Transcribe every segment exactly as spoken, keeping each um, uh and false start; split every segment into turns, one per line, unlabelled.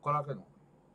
からけの。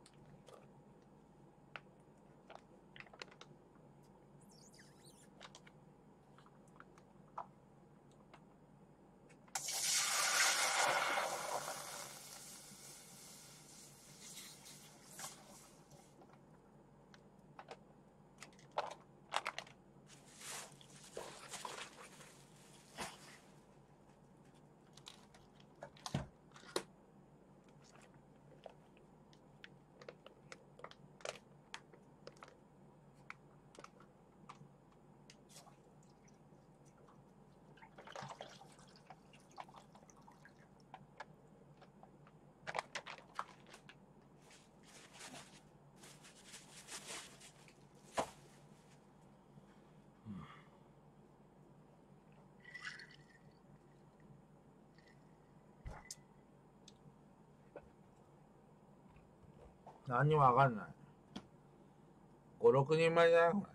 何にもわかんない。ご、ろくにん前じゃないこれ。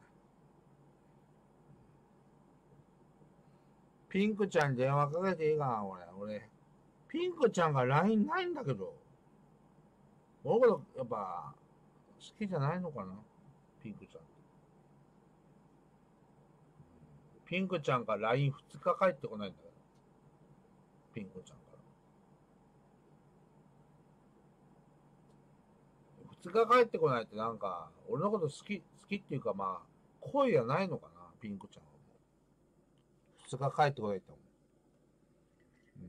ピンクちゃんに電話かけていいかな俺。俺。ピンクちゃんが ライン ないんだけど。俺のこと、やっぱ、好きじゃないのかなピンクちゃん。ピンクちゃんが ラインふつか 返ってこないんだけど。ピンクちゃんから。ふつか返ってこないってなんか、俺のこと好き、好きっていうかまあ、恋がないのかなピンクちゃんはもう。ふつか返ってこないって思う。うん。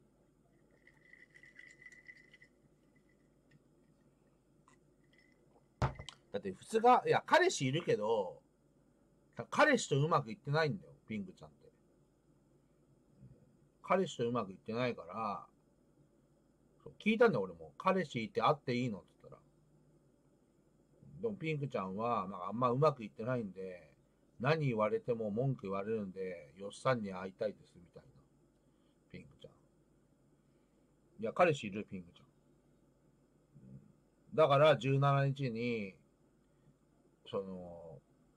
だってふつか、いや、彼氏いるけど、彼氏とうまくいってないんだよ、ピンクちゃんって。彼氏とうまくいってないから、聞いたんだよ、俺も。彼氏いて会っていいのって言ったら。でもピンクちゃんは、なんかあんまうまくいってないんで、何言われても文句言われるんで、よっさんに会いたいです、みたいな。ピンクちゃん。いや、彼氏いる、ピンクちゃん。だからじゅうしちにちに、その、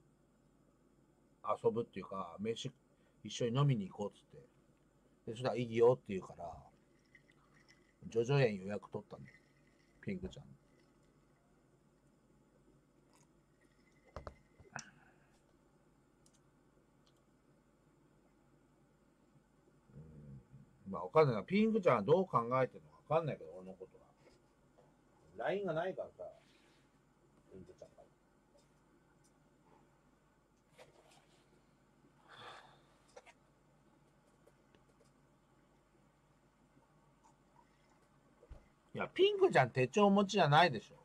遊ぶっていうか、飯、一緒に飲みに行こうっつって。で、そしたらいいよって言うから、ジョジョ園予約取ったんだよ。ピンクちゃん。まあわかんないな。ピンクちゃんはどう考えてるのかわかんないけど、俺のことは。ライン がないからさ、ピンクちゃんから。いや、ピンクちゃん手帳持ちじゃないでしょ。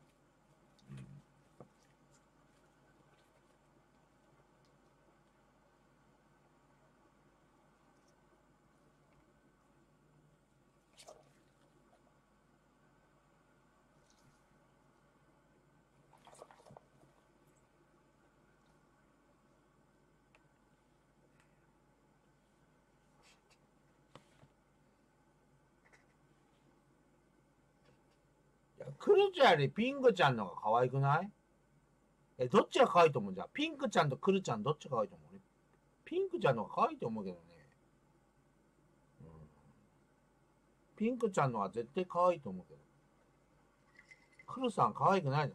いや、クルちゃんよりピンクちゃんの方が可愛くない？え、どっちが可愛いと思うじゃん。ピンクちゃんとクルちゃんどっちが可愛いと思う？俺ピンクちゃんの方が可愛いと思うけどね。うん。ピンクちゃんの方が絶対可愛いと思うけど。クルさん可愛くないじゃん。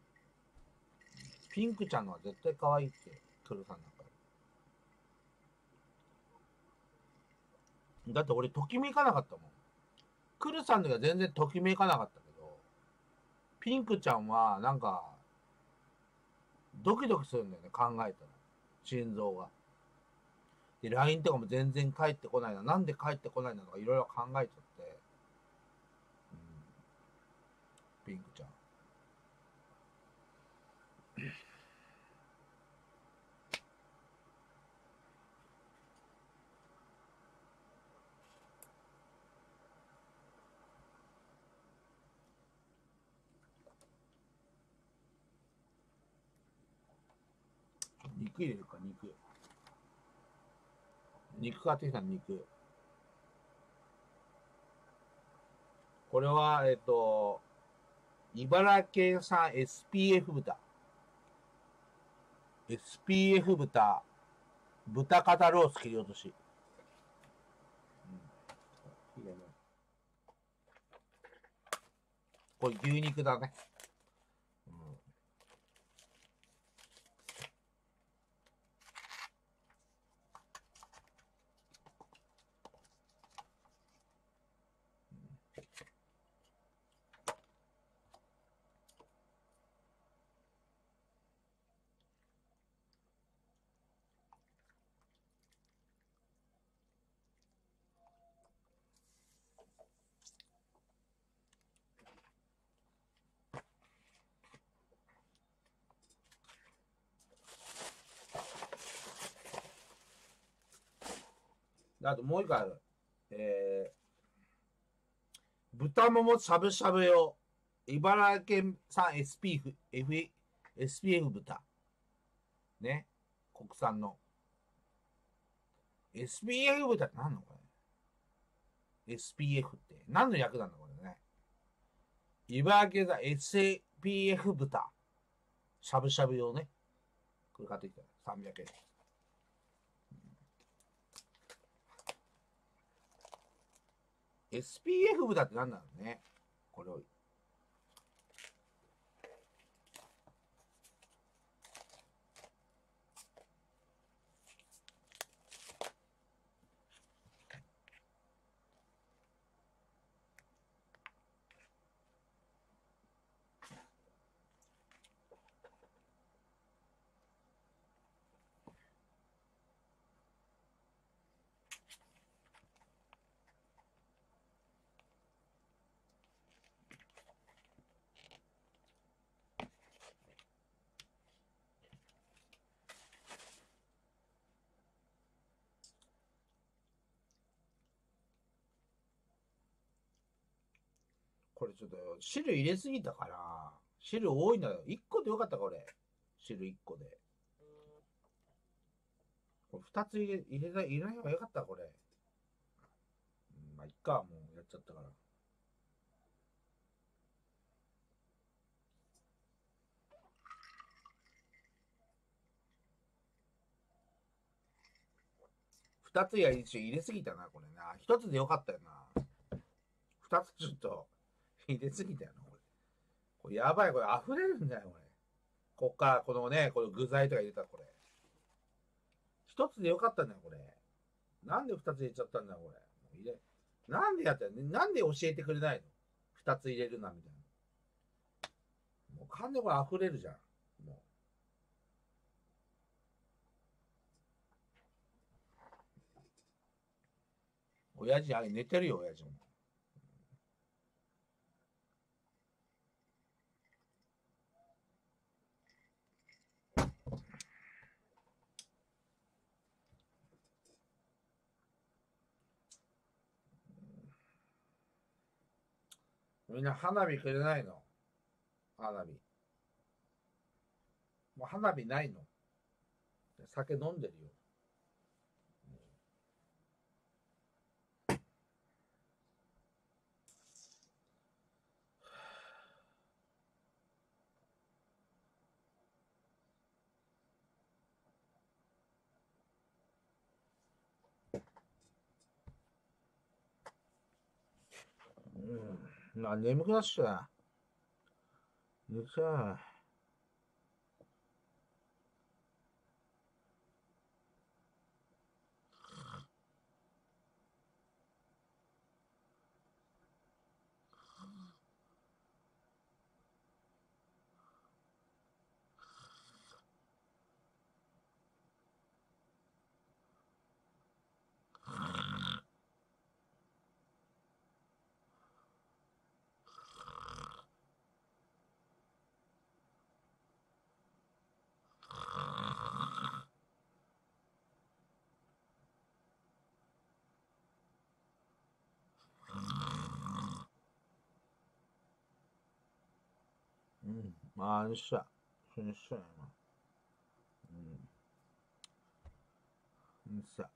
ピンクちゃんの方が絶対可愛いって、クルさんなんか。だって俺ときめかなかったもん。クルさんの時は全然ときめかなかったけど、ピンクちゃんはなんか、ドキドキするんだよね、考えたら。心臓が。で、ライン とかも全然返ってこないな。なんで返ってこないのとかいろいろ考えちゃって。うん、ピンクちゃん。肉入れるか、肉。肉買ってきた、肉。これは、えっと、茨城県産 エスピーエフ 豚。エスピーエフ 豚、豚肩ロース切り落とし。うん、ここれ牛肉だね。うん。あともう一個ある。えー、豚ももしゃぶしゃぶ用。茨城県産 エスピーエフ、F、エスピーエフ 豚。ね。国産の。エスピーエフ 豚って何のこれ ?エスピーエフ って何の役なんだこれね。茨城県産 エスピーエフ 豚。しゃぶしゃぶ用ね。これ買ってきた。さんびゃくえん。エスピーエフ 豚って何なのね。これを。これちょっと汁入れすぎたから、汁多いんだよ。いっこでよかったか、これ。汁いっこで。これふたつ入れ、入れない、入れない方がよかった、これ。うん、まあ、いっか、もうやっちゃったから。ふたつや一応入れすぎたな、これな。ひとつでよかったよな。ふたつちょっと入れすぎたよな、これ。これやばい、これ溢れるんだよ、これ。こっから、このね、この具材とか入れたら、これ。ひとつでよかったんだよ、これ。なんでふたつ入れちゃったんだよ、これ。入れ、なんでやったのなんで教えてくれないの ?ふた つ入れるな、みたいな。もう完全にこれ溢れるじゃん。もう。親父、あれ寝てるよ、親父も。みんな花火くれないの花火。もう花火ないの酒飲んでるよ。うん。な、眠くなっちゃう。寝ちゃう。うん。まあ、よっしゃ。よっしゃ、今。うん。よっしゃ。